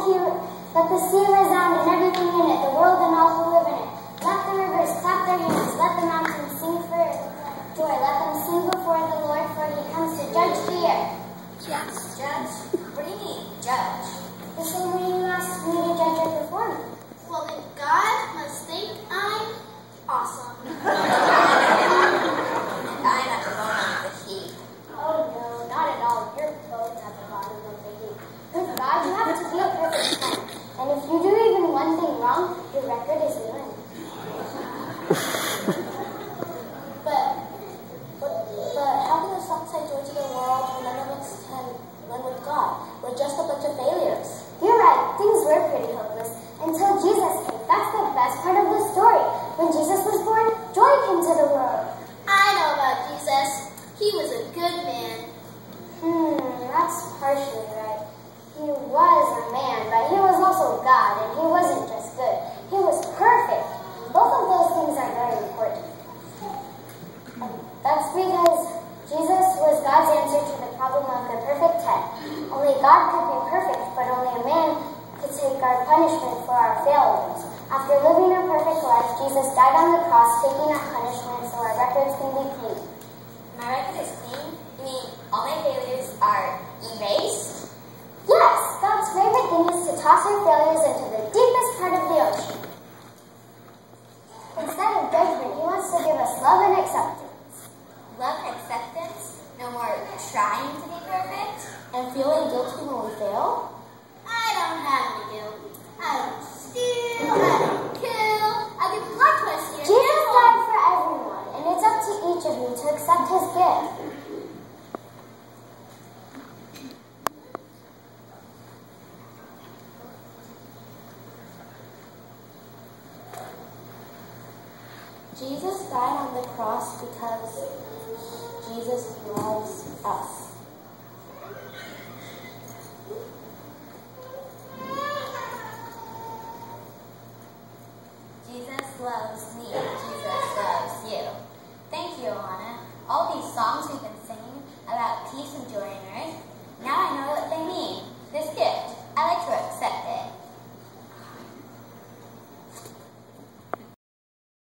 Let the sea resound and everything in it, the world and all who live in it. Let the rivers clap their hands, let the mountains sing for joy. Let them sing before the Lord, for he comes to judge the earth. Yes, judge? What do you mean, judge? The same way you asked me to judge your performance. Well, then God must think I'm awesome. And I'm at the bottom of the heap. Oh no, not at all. You're both at the bottom of the heap. With God, you have to be a perfect man. And if you do even one thing wrong, your record is ruined. But how can the Southside Georgia world when none of us can run with God? We're just a bunch of failures. You're right. Things were pretty hopeless until Jesus came. That's the best part of the story. When Jesus was born, joy came to the world. I know about Jesus. He was a good man. That's partially right. He was a man, but he was also God, and he wasn't just good. He was perfect. Both of those things are very important. That's because Jesus was God's answer to the problem of the perfect 10. Only God could be perfect, but only a man could take our punishment for our failures. After living a perfect life, Jesus died on the cross, taking that punishment so our records can be clean. My record is clean? You mean all my failures are erased? Yes, God's favorite thing is to toss our failures into the deepest part of the ocean. Instead of judgment, he wants to give us love and acceptance. Love and acceptance? No more trying to be perfect? And feeling guilty when we fail? I don't have any guilt. I don't steal, I don't kill, I get plot twists here. Jesus died for everyone, and it's up to each of you to accept his gift. Jesus died on the cross because Jesus loves us. Jesus loves me. Jesus loves you. Thank you, Alanna. All these songs we've been singing about peace and joy